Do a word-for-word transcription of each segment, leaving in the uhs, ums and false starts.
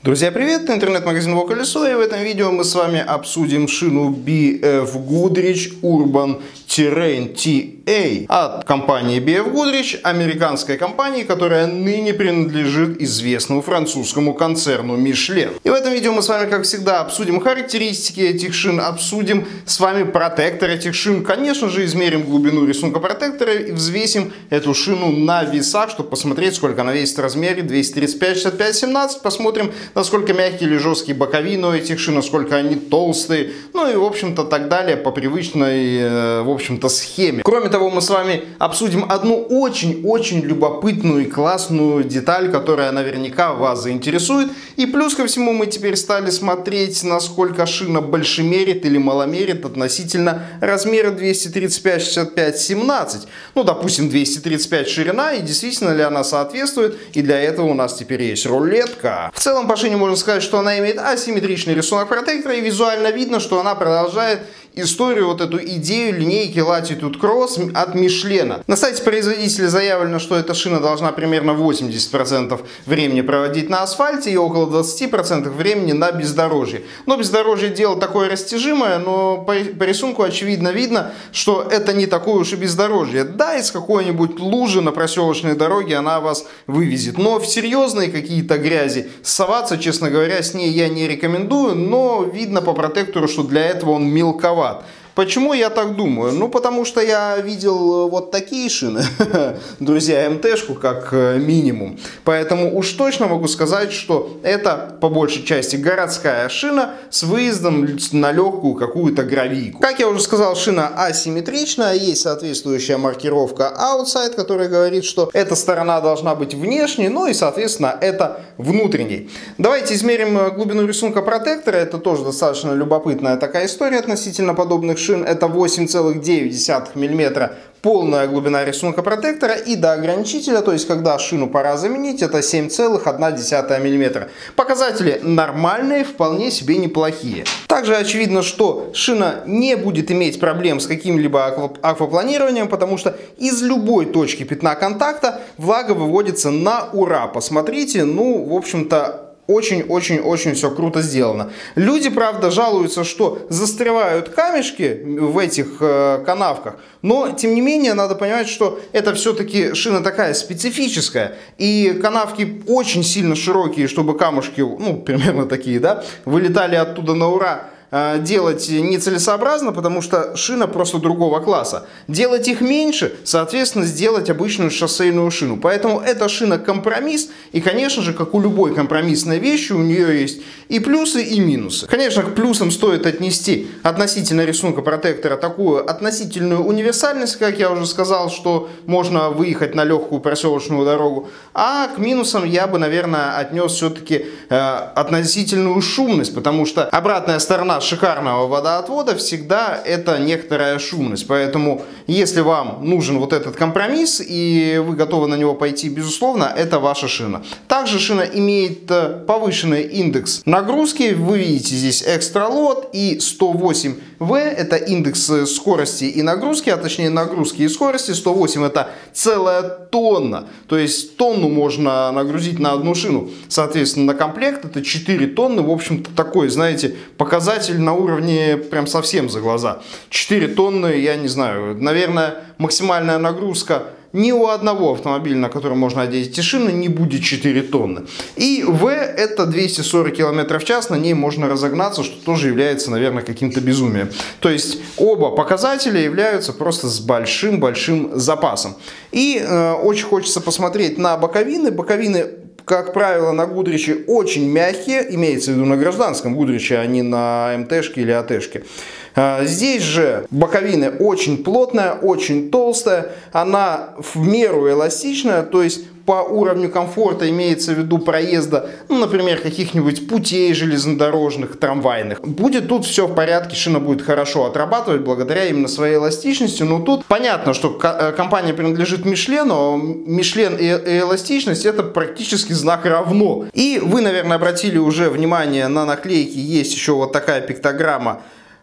Друзья, привет! Это интернет-магазин Воколесо, и в этом видео мы с вами обсудим шину би эф Goodrich Urban Terrain ти эй от компании би эф Goodrich, американской компании, которая ныне принадлежит известному французскому концерну Michelin. И в этом видео мы с вами, как всегда, обсудим характеристики этих шин, обсудим с вами протектор этих шин, конечно же, измерим глубину рисунка протектора и взвесим эту шину на весах, чтобы посмотреть, сколько она весит в размере двести тридцать пять шестьдесят пять семнадцать, посмотрим, насколько мягкие или жесткие боковины у этих шин, насколько они толстые, ну и в общем-то так далее по привычной, в общем-то, схеме. Кроме того, мы с вами обсудим одну очень-очень любопытную и классную деталь, которая наверняка вас заинтересует. И плюс ко всему мы теперь стали смотреть, насколько шина большемерит или маломерит относительно размера двести тридцать пять шестьдесят пять семнадцать. Ну, допустим, двести тридцать пять ширина, и действительно ли она соответствует, и для этого у нас теперь есть рулетка. В целом, по шине можно сказать, что она имеет асимметричный рисунок протектора, и визуально видно, что она продолжает историю, вот эту идею линейки Latitude Cross от Michelin. На сайте производителя заявлено, что эта шина должна примерно восемьдесят процентов времени проводить на асфальте и около двадцать процентов времени на бездорожье. Но бездорожье дело такое растяжимое, но по, по рисунку очевидно видно, что это не такое уж и бездорожье. Да, из какой-нибудь лужи на проселочной дороге она вас вывезет, но в серьезные какие-то грязи соваться, честно говоря, с ней я не рекомендую, но видно по протектору, что для этого он мелковат. Почему я так думаю? Ну, потому что я видел вот такие шины, друзья, эм тэ-шку как минимум. Поэтому уж точно могу сказать, что это по большей части городская шина с выездом на легкую какую-то гравийку. Как я уже сказал, шина асимметричная, есть соответствующая маркировка outside, которая говорит, что эта сторона должна быть внешней, ну и, соответственно, это внутренней. Давайте измерим глубину рисунка протектора. Это тоже достаточно любопытная такая история относительно подобных шин. Это восемь целых девять десятых миллиметра полная глубина рисунка протектора, и до ограничителя, то есть когда шину пора заменить, это семь целых одна десятая миллиметра. Показатели нормальные, вполне себе неплохие. Также очевидно, что шина не будет иметь проблем с каким-либо аквапланированием, потому что из любой точки пятна контакта влага выводится на ура. Посмотрите, ну, в общем-то, очень-очень-очень все круто сделано. Люди, правда, жалуются, что застревают камешки в этих э, канавках, но, тем не менее, надо понимать, что это все-таки шина такая специфическая, и канавки очень сильно широкие, чтобы камушки, ну, примерно такие, да, вылетали оттуда на ура, делать нецелесообразно, потому что шина просто другого класса. Делать их меньше, соответственно, сделать обычную шоссейную шину. Поэтому эта шина компромисс, и, конечно же, как у любой компромиссной вещи, у нее есть и плюсы, и минусы. Конечно, к плюсам стоит отнести относительно рисунка протектора такую относительную универсальность, как я уже сказал, что можно выехать на легкую проселочную дорогу, а к минусам я бы, наверное, отнес все-таки э, относительную шумность, потому что обратная сторона шикарного водоотвода всегда это некоторая шумность. Поэтому, если вам нужен вот этот компромисс и вы готовы на него пойти, безусловно, это ваша шина. Также шина имеет повышенный индекс нагрузки. Вы видите здесь Extra Load и сто восемь вэ. Это индекс скорости и нагрузки, а точнее нагрузки и скорости. сто восемь это целая тонна. То есть тонну можно нагрузить на одну шину. Соответственно, на комплект это четыре тонны. В общем-то, такой, знаете, показатель на уровне прям совсем за глаза. четыре тонны, я не знаю, наверное, максимальная нагрузка ни у одного автомобиля, на котором можно одеть эти шины, не будет четыре тонны. И V это двести сорок километров в час, на ней можно разогнаться, что тоже является, наверное, каким-то безумием. То есть оба показателя являются просто с большим-большим запасом. И э, очень хочется посмотреть на боковины. Боковины, как правило, на Goodrich очень мягкие, имеется в виду на гражданском Goodrich, а не на эм тэ-шке или а тэ-шке. Здесь же боковина очень плотная, очень толстая, она в меру эластичная, то есть по уровню комфорта имеется в виду проезда, ну, например, каких-нибудь путей железнодорожных, трамвайных. Будет тут все в порядке, шина будет хорошо отрабатывать благодаря именно своей эластичности. Но тут понятно, что компания принадлежит Michelin, но Michelin и эластичность это практически знак равно. И вы, наверное, обратили уже внимание на наклейки, есть еще вот такая пиктограмма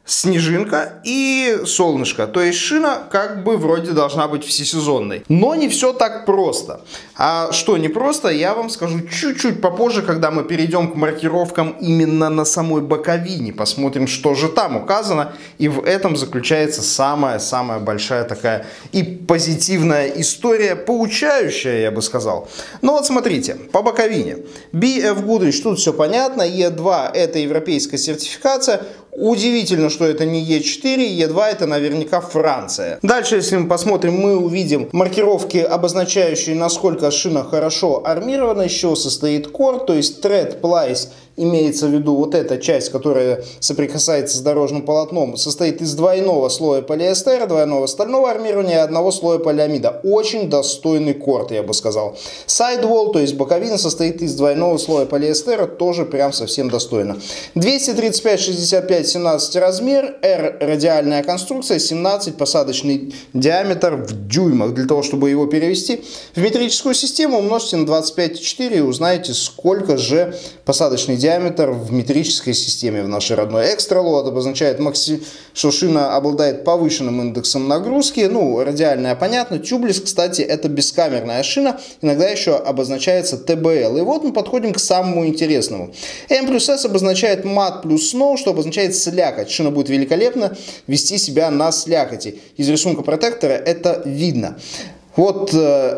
снежинка и солнышко. То есть шина как бы вроде должна быть всесезонной. Но не все так просто. А что не просто, я вам скажу чуть-чуть попозже, когда мы перейдем к маркировкам именно на самой боковине. Посмотрим, что же там указано. И в этом заключается самая-самая большая такая и позитивная история, поучающая, я бы сказал. Ну вот смотрите, по боковине. би эф Goodrich, тут все понятно. и два это европейская сертификация. Удивительно, что это не и четыре, и два это наверняка Франция. Дальше, если мы посмотрим, мы увидим маркировки, обозначающие, насколько шина хорошо армирована, из чего состоит кор, то есть thread plies, имеется в виду вот эта часть, которая соприкасается с дорожным полотном, состоит из двойного слоя полиэстера, двойного стального армирования и одного слоя полиамида. Очень достойный корд, я бы сказал. Sidewall, то есть боковина, состоит из двойного слоя полиэстера, тоже прям совсем достойно. двести тридцать пять шестьдесят пять семнадцать размер, R радиальная конструкция, семнадцать посадочный диаметр в дюймах. Для того, чтобы его перевести в метрическую систему, умножьте на двадцать пять и четыре и узнаете, сколько же посадочный диаметр диаметр в метрической системе в нашей родной. Экстра лот обозначает, что шина обладает повышенным индексом нагрузки. Ну, радиальная, понятно. Тюблес, кстати, это бескамерная шина. Иногда еще обозначается тэ бэ эл. И вот мы подходим к самому интересному. M плюс S обозначает мат плюс snow, что обозначает слякоть. Шина будет великолепно вести себя на слякоти. Из рисунка протектора это видно. Вот...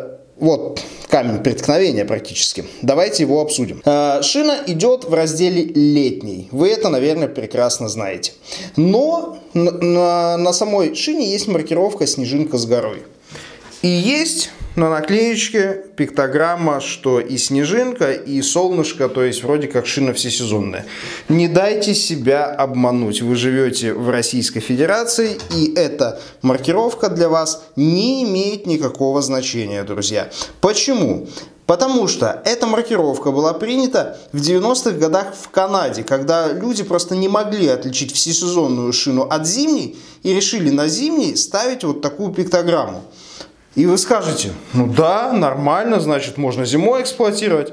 Вот камень преткновения практически. Давайте его обсудим. Шина идет в разделе летний. Вы это, наверное, прекрасно знаете. Но на, на самой шине есть маркировка «Снежинка с горой». И есть на наклеечке пиктограмма, что и снежинка, и солнышко, то есть вроде как шина всесезонная. Не дайте себя обмануть. Вы живете в Российской Федерации, и эта маркировка для вас не имеет никакого значения, друзья. Почему? Потому что эта маркировка была принята в девяностых годах в Канаде, когда люди просто не могли отличить всесезонную шину от зимней и решили на зимней ставить вот такую пиктограмму. И вы скажете, ну да, нормально, значит можно зимой эксплуатировать.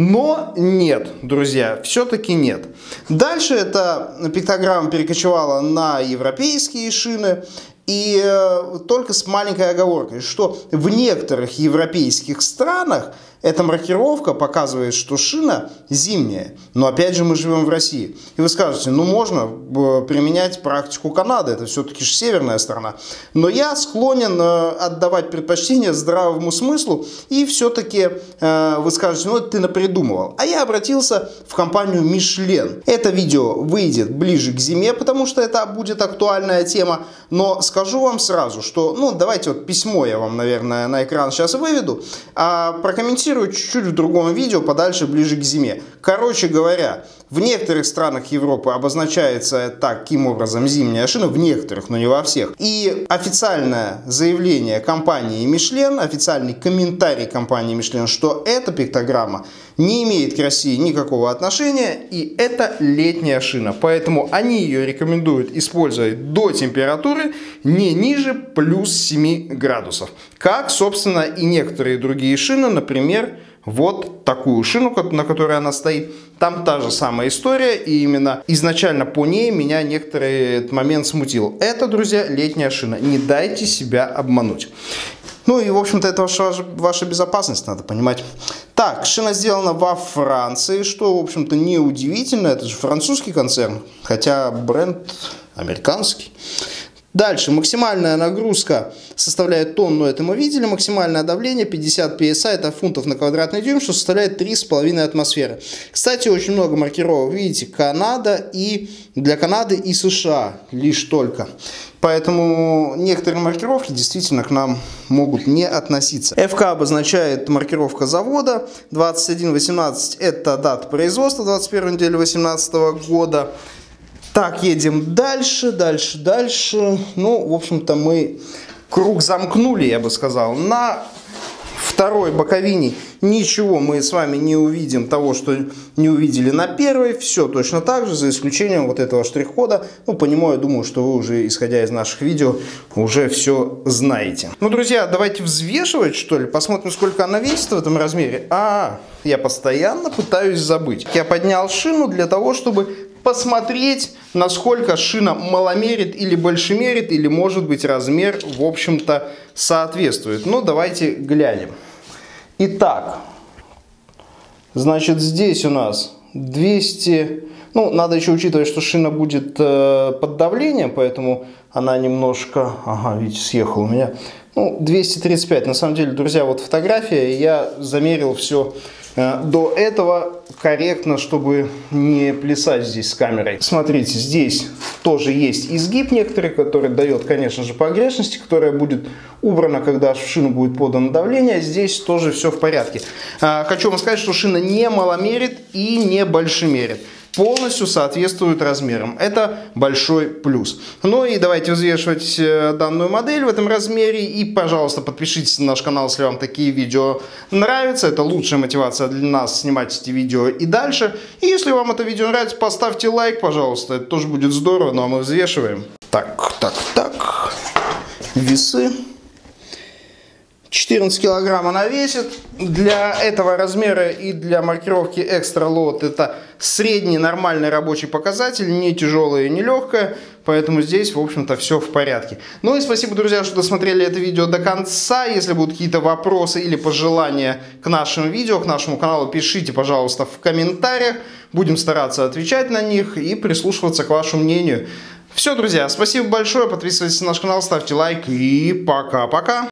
Но нет, друзья, все-таки нет. Дальше эта пиктограмма перекочевала на европейские шины. И э, только с маленькой оговоркой, что в некоторых европейских странах эта маркировка показывает, что шина зимняя. Но опять же мы живем в России. И вы скажете, ну можно применять практику Канады, это все-таки же северная страна. Но я склонен э, отдавать предпочтение здравому смыслу. И все-таки э, вы скажете, ну это ты напридумывал. А я обратился в компанию Michelin. Это видео выйдет ближе к зиме, потому что это будет актуальная тема. Но скажу вам сразу, что, ну, давайте вот письмо я вам, наверное, на экран сейчас выведу, а прокомментирую чуть-чуть в другом видео, подальше, ближе к зиме. Короче говоря, в некоторых странах Европы обозначается таким образом зимняя шина, в некоторых, но не во всех. И официальное заявление компании Michelin, официальный комментарий компании Michelin, что эта пиктограмма не имеет к России никакого отношения, и это летняя шина. Поэтому они ее рекомендуют использовать до температуры не ниже плюс семи градусов. Как, собственно, и некоторые другие шины, например, вот такую шину, на которой она стоит. Там та же самая история, и именно изначально по ней меня некоторый этот момент смутил. Это, друзья, летняя шина. Не дайте себя обмануть. Ну и, в общем-то, это ваша, ваша безопасность, надо понимать. Так, шина сделана во Франции, что, в общем-то, не удивительно. Это же французский концерн, хотя бренд американский. Дальше, максимальная нагрузка составляет тонну, это мы видели. Максимальное давление пятьдесят пи эс ай, это фунтов на квадратный дюйм, что составляет три с половиной атмосферы. Кстати, очень много маркировок, видите, Канада и для Канады и США лишь только. Поэтому некоторые маркировки действительно к нам могут не относиться. эф ка обозначает маркировка завода. двадцать один восемнадцать это дата производства двадцать первой недели две тысячи восемнадцатого года. Так, едем дальше, дальше, дальше. Ну, в общем-то, мы круг замкнули, я бы сказал. На второй боковине ничего мы с вами не увидим того, что не увидели на первой. Все точно так же, за исключением вот этого штрих-кода. Ну, по нему, я думаю, что вы уже, исходя из наших видео, уже все знаете. Ну, друзья, давайте взвешивать, что ли. Посмотрим, сколько она весит в этом размере. А, я постоянно пытаюсь забыть. Я поднял шину для того, чтобы посмотреть, насколько шина маломерит или большемерит, или, может быть, размер, в общем-то, соответствует. Ну, давайте глянем. Итак, значит, здесь у нас двести... Ну, надо еще учитывать, что шина будет э, под давлением, поэтому она немножко... Ага, видите, съехала у меня. Ну, двести тридцать пять. На самом деле, друзья, вот фотография. Я замерил все э, до этого корректно, чтобы не плясать здесь с камерой. Смотрите, здесь тоже есть изгиб некоторый, который дает, конечно же, погрешности, которая будет убрана, когда в шину будет подано давление. Здесь тоже все в порядке. Э, хочу вам сказать, что шина не маломерит и не большемерит. Полностью соответствует размерам. Это большой плюс. Ну и давайте взвешивать данную модель в этом размере. И, пожалуйста, подпишитесь на наш канал, если вам такие видео нравятся. Это лучшая мотивация для нас снимать эти видео и дальше. И если вам это видео нравится, поставьте лайк, пожалуйста. Это тоже будет здорово. Ну а мы взвешиваем. Так, так, так. Весы. четырнадцать килограмм она весит. Для этого размера и для маркировки Extra Load это средний нормальный рабочий показатель, не тяжелое и не легкое, поэтому здесь, в общем-то, все в порядке. Ну и спасибо, друзья, что досмотрели это видео до конца. Если будут какие-то вопросы или пожелания к нашим видео, к нашему каналу, пишите, пожалуйста, в комментариях. Будем стараться отвечать на них и прислушиваться к вашему мнению. Все, друзья, спасибо большое, подписывайтесь на наш канал, ставьте лайк и пока-пока.